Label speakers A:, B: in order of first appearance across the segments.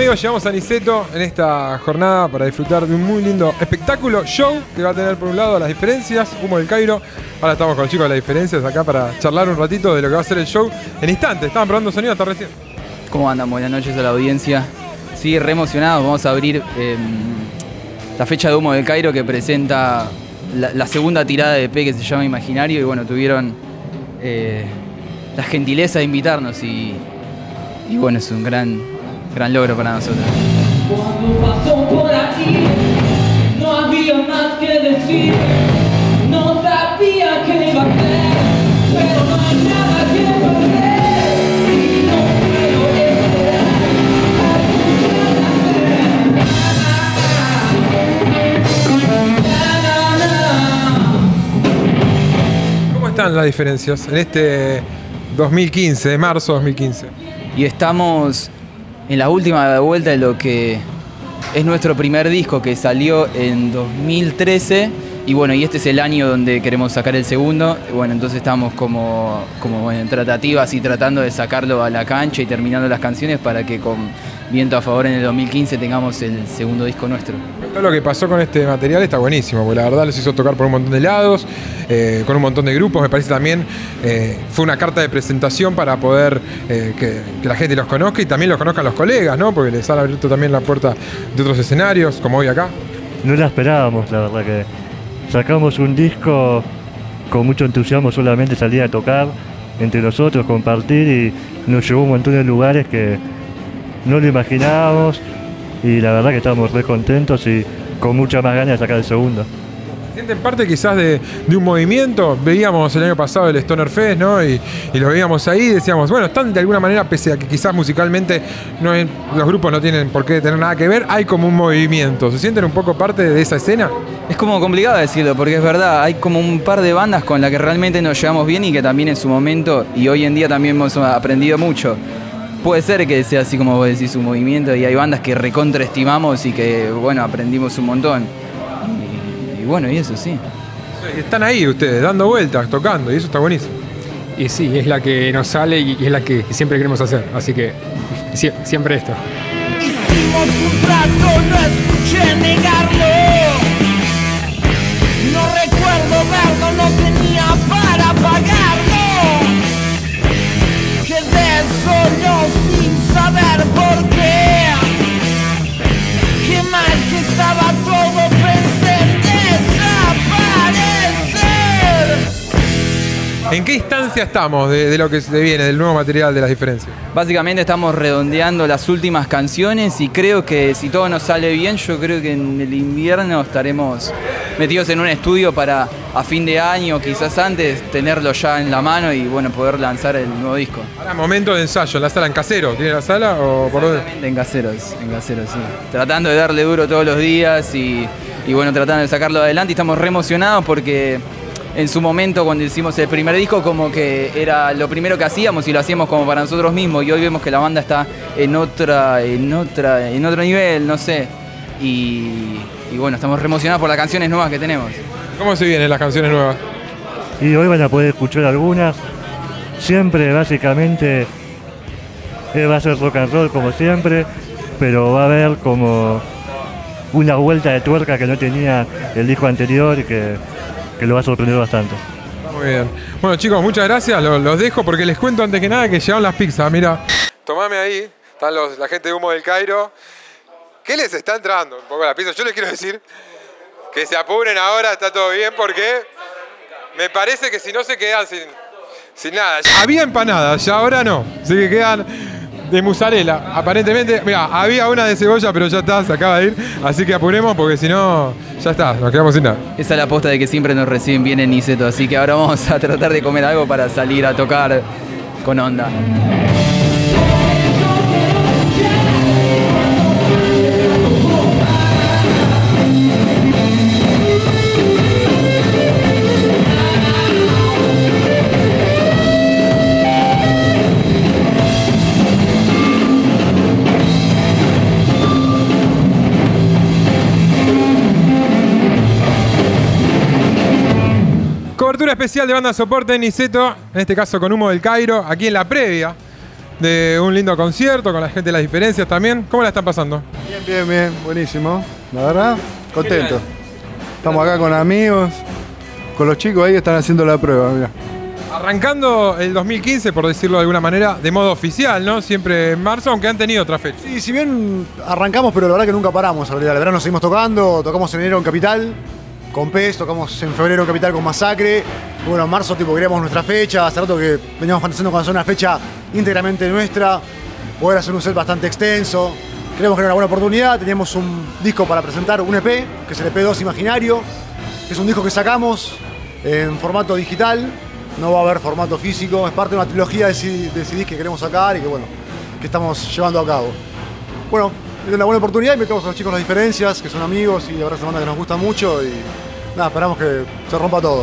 A: amigos, llegamos a Niceto en esta jornada para disfrutar de un muy lindo espectáculo, show, que va a tener por un lado Las Diferencias, Humo del Cairo. Ahora estamos con los chicos de Las Diferencias acá para charlar un ratito de lo que va a ser el show. En instantes, estaban probando sonido hasta recién.
B: ¿Cómo andan? Buenas noches a la audiencia. Sí, re emocionados. Vamos a abrir la fecha de Humo del Cairo, que presenta la segunda tirada de EP que se llama Imaginario. Y bueno, tuvieron la gentileza de invitarnos y bueno, es un gran logro para nosotros.
C: Cuando pasó por aquí, no había más que decir. No sabía qué iba a hacer, pero no hay nada que perder. Y no puedo esperar a
A: ¿Cómo están Las Diferencias en este 2015, marzo 2015?
B: Y estamos en la última vuelta de lo que es nuestro primer disco, que salió en 2013. Y bueno, y este es el año donde queremos sacar el segundo. Bueno, entonces estamos como en tratativas y tratando de sacarlo a la cancha y terminando las canciones para que con viento a favor en el 2015 tengamos el segundo disco nuestro.
A: Todo lo que pasó con este material está buenísimo, porque la verdad les hizo tocar por un montón de lados, con un montón de grupos. Me parece también fue una carta de presentación para poder que la gente los conozca y también los conozcan los colegas, ¿no? Porque les han abierto también la puerta de otros escenarios, como hoy acá.
D: No la esperábamos, la verdad, que sacamos un disco con mucho entusiasmo, solamente salir a tocar entre nosotros, compartir, y nos llevó a un montón de lugares que no lo imaginábamos, y la verdad que estamos re contentos y con mucha más ganas de sacar el segundo.
A: ¿Sienten parte quizás de un movimiento? Veíamos el año pasado el Stoner Fest, ¿no? Y lo veíamos ahí y decíamos, bueno, están de alguna manera, pese a que quizás musicalmente los grupos no tienen por qué tener nada que ver, hay como un movimiento. ¿Se sienten un poco parte de esa escena?
B: Es como complicado decirlo, porque es verdad, hay como un par de bandas con las que realmente nos llevamos bien y que también en su momento y hoy en día también hemos aprendido mucho. Puede ser que sea así como vos decís, un movimiento, y hay bandas que recontraestimamos y que, bueno, aprendimos un montón. Y bueno, y eso sí.
A: Están ahí ustedes, dando vueltas, tocando, y eso está buenísimo.
E: Y sí, es la que nos sale y es la que siempre queremos hacer, así que siempre esto.
C: Hicimos un trato, no escuché negarlo. No recuerdo verlo, no tenía para pagarlo. Quedé solo sin saber por qué. Qué mal que estaba todo, pensé en desaparecer.
A: ¿En qué instancia estamos de lo que se viene, del nuevo material de Las Diferencias?
B: Básicamente estamos redondeando las últimas canciones y creo que si todo nos sale bien, yo creo que en el invierno estaremos metidos en un estudio para a fin de año, quizás antes, tenerlo ya en la mano y bueno, poder lanzar el nuevo disco.
A: Ahora, momento de ensayo, ¿en la sala en Casero? ¿Tiene la sala o por dónde?
B: En caseros, sí. Tratando de darle duro todos los días y bueno, tratando de sacarlo adelante, y estamos re emocionados porque en su momento, cuando hicimos el primer disco, como que era lo primero que hacíamos y lo hacíamos como para nosotros mismos, y hoy vemos que la banda está en otro nivel, no sé, y bueno, estamos re emocionados por las canciones nuevas que tenemos.
A: ¿Cómo se vienen las canciones nuevas?
D: Y hoy van a poder escuchar algunas. Siempre, básicamente, va a ser rock and roll como siempre, pero va a haber como una vuelta de tuerca que no tenía el disco anterior y que lo va a sorprender bastante.
A: Muy bien. Bueno, chicos, muchas gracias. Los dejo porque les cuento antes que nada que llegaron las pizzas. Mira, tomame ahí. Están la gente de Humo del Cairo. ¿Qué les está entrando? Un poco la pizza. Yo les quiero decir que se apuren ahora, está todo bien, porque me parece que si no se quedan sin nada. Había empanadas, ya ahora no. Así que quedan de mozzarella. Aparentemente, mira, había una de cebolla, pero ya está, se acaba de ir. Así que apuremos porque si no, ya está, nos quedamos sin nada.
B: Esa es la posta de que siempre nos reciben bien en Niceto, así que ahora vamos a tratar de comer algo para salir a tocar con onda.
A: Cobertura especial de banda soporte en Niceto, en este caso con Humo del Cairo, aquí en la previa de un lindo concierto con la gente de las diferencias también. ¿Cómo la están pasando?
F: Bien, buenísimo. La verdad, contento. Estamos acá con amigos, con los chicos ahí que están haciendo la prueba, mirá.
A: Arrancando el 2015, por decirlo de alguna manera, de modo oficial, ¿no? Siempre en marzo, aunque han tenido otra fecha.
G: Sí, si bien arrancamos, pero la verdad que nunca paramos. En realidad, el verano seguimos tocando, tocamos en enero en Capital, con PES, tocamos en febrero en Capital con Masacre. Bueno, en marzo tipo queríamos nuestra fecha, hace rato que veníamos fantaseando con hacer una fecha íntegramente nuestra, poder hacer un set bastante extenso. Creemos que era una buena oportunidad, teníamos un disco para presentar, un EP, que es el EP2 Imaginario. Es un disco que sacamos en formato digital, no va a haber formato físico, es parte de una trilogía de CDs que queremos sacar y que bueno, que estamos llevando a cabo. Bueno, es una buena oportunidad y metemos a los chicos Las Diferencias, que son amigos y la verdad es una banda que nos gusta mucho y nada, esperamos que se rompa todo.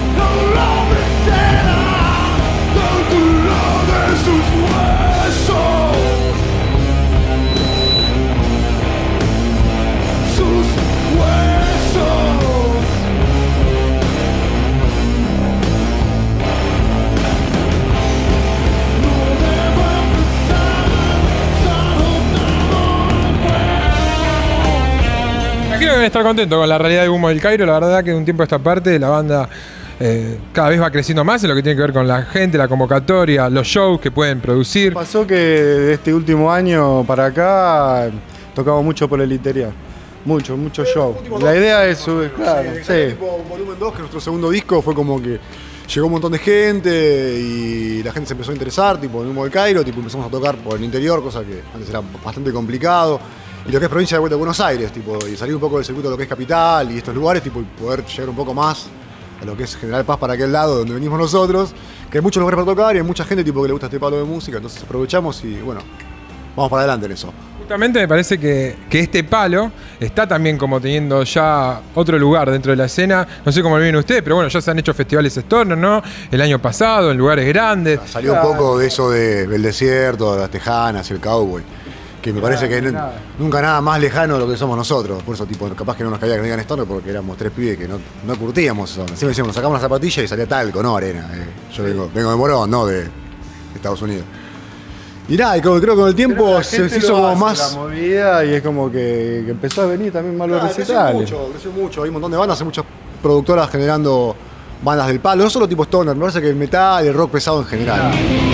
A: Imagino que deben estar contentos con la realidad de Humo del Cairo. La verdad que de un tiempo a esta parte la banda cada vez va creciendo más en lo que tiene que ver con la gente, la convocatoria, los shows que pueden producir.
F: Pasó que de este último año para acá tocamos mucho por el interior. Mucho show. La idea es subir, claro, sí.
G: Tipo Volumen 2, que es nuestro segundo disco, fue como que llegó un montón de gente y la gente se empezó a interesar, tipo en Humo del Cairo, tipo empezamos a tocar por el interior, cosa que antes era bastante complicado. Y lo que es provincia de vuelta de Buenos Aires, tipo, y salir un poco del circuito de lo que es Capital y estos lugares, tipo, y poder llegar un poco más a lo que es General Paz para aquel lado donde venimos nosotros, que hay muchos lugares para tocar y hay mucha gente tipo que le gusta este palo de música, entonces aprovechamos y bueno, vamos para adelante en eso.
A: Justamente me parece que este palo está también como teniendo ya otro lugar dentro de la escena. No sé cómo lo viven ustedes, pero bueno, ya se han hecho festivales Stoner, ¿no? El año pasado, en lugares grandes.
G: Salió un poco de eso del desierto, de las tejanas y el cowboy. Que me parece que nunca nada más lejano de lo que somos nosotros. Por eso, tipo, capaz que no nos caía que no digan Stoner porque éramos tres pibes que no curtíamos eso. Siempre decíamos, nos sacamos la zapatilla y salía talco, no arena. Yo vengo de Morón, no de Estados Unidos. Y nada, creo que con el tiempo se hizo como más.
F: La movida y es como que empezó a venir también más los recitales.
G: Creció mucho. Hay un montón de bandas, hay muchas productoras generando bandas del palo. No solo tipo Stoner, me parece que el metal y el rock pesado en general.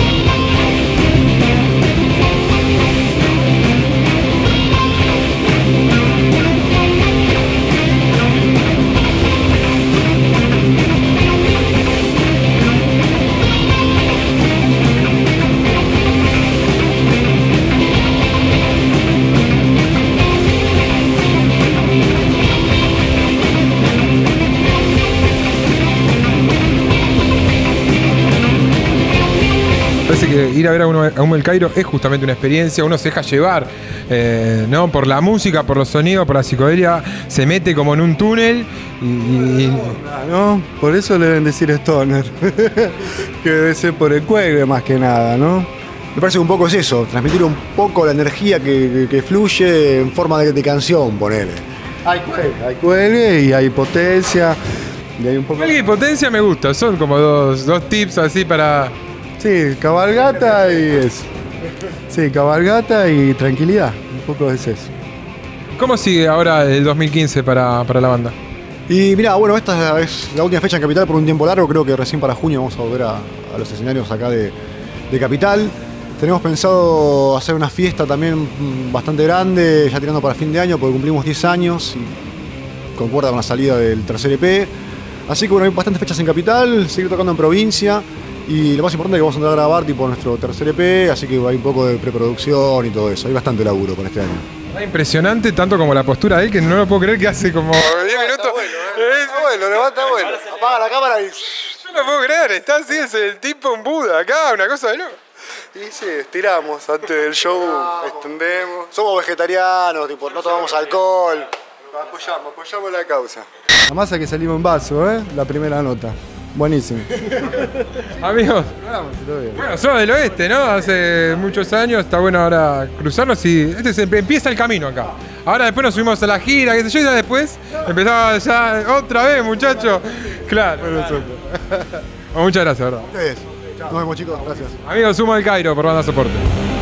A: Parece que ir a ver a Humo del Cairo es justamente una experiencia, uno se deja llevar, ¿no? Por la música, por los sonidos, por la psicodelia, se mete como en un túnel y
F: ¿no? Por eso le deben decir Stoner, que debe ser por el cuelgue más que nada, ¿no?
G: Me parece que un poco es eso, transmitir un poco la energía que fluye en forma de canción, ponele.
F: Hay cuelgue y hay potencia. Y hay un poco...
A: Cuelgue y potencia me gusta, son como dos tips así para...
F: Sí, cabalgata y eso. Sí, cabalgata y tranquilidad. Un poco es eso.
A: ¿Cómo sigue ahora el 2015 para la banda?
G: Y mira, bueno, esta es la última fecha en Capital por un tiempo largo. Creo que recién para junio vamos a volver a los escenarios acá de Capital. Tenemos pensado hacer una fiesta también bastante grande, ya tirando para fin de año, porque cumplimos 10 años y concuerda con la salida del tercer EP. Así que bueno, hay bastantes fechas en Capital, seguir tocando en provincia. Y lo más importante es que vamos a entrar a grabar tipo nuestro tercer EP, así que hay un poco de preproducción y todo eso. Hay bastante laburo con este año.
A: Impresionante, tanto como la postura de él, que no lo puedo creer que hace como 10 minutos.
G: Está bueno, levanta bueno. Apaga la cámara y...
A: Yo no puedo creer, está así, es el tipo un Buda acá, una cosa de loco.
F: Y sí, estiramos antes del show, extendemos.
G: Somos vegetarianos, tipo, no tomamos alcohol.
F: Apoyamos la causa. La masa que salimos en vaso, la primera nota. Buenísimo.
A: Amigos, bueno, somos del oeste, ¿no? Hace muchos años, está bueno ahora cruzarnos y empieza el camino acá. Ahora después nos subimos a la gira, qué sé yo, y ya después empezaba ya otra vez, muchachos. Claro. Bueno, muchas gracias, ¿verdad?
G: Nos vemos, chicos. Gracias.
A: Amigos, Humo del Cairo por Banda Soporte.